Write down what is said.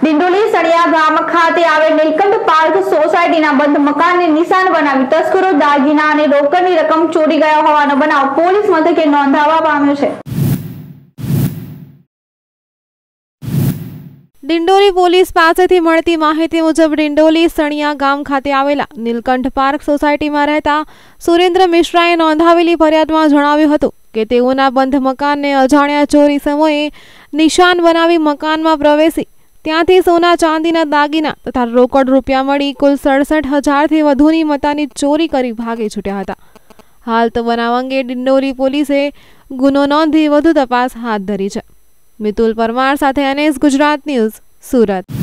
દિંડોલી સણિયા ગામ ખાતે આવેલ નીલકંઠ પાર્ક સોસાયટીના બંધ મકાનને નિશાન બનાવી તસ્કરો દાગીના અને રોકડની રકમ ચોરી ગયા હોવાનો બનાવ પોલીસ મથકે નોંધાવા પામ્યો છે। દિંડોલી પોલીસ પાસેથી મળતી માહિતી મુજબ દિંડોલી સણિયા ગામ ખાતે આવેલા નીલકંઠ પાર્ક સોસાયટીમાં રહેતા સુરેન્દ્ર મિશ્રાએ નોંધાવેલી ફરિયાદમાં જણાવ્યું હતું કે તેઓના બંધ મકાનને અજાણ્યા ચોરી સમયે નિશાન બનાવી મકાનમાં પ્રવેશી ત્યાંથી સોના ચાંદીના દાગીના તથા રોકડ રૂપિયા મળી કુલ 67,000થી વધુની મતાની ચોરી કરી ભાગી છૂટ્યા હતા। હાલ તો બનાવ અંગે દિંડોલી પોલીસે ગુનો નોંધી વધુ તપાસ હાથ ધરી છે। મિતુલ પરમાર સાથે NS ગુજરાત ન્યૂઝ, સુરત।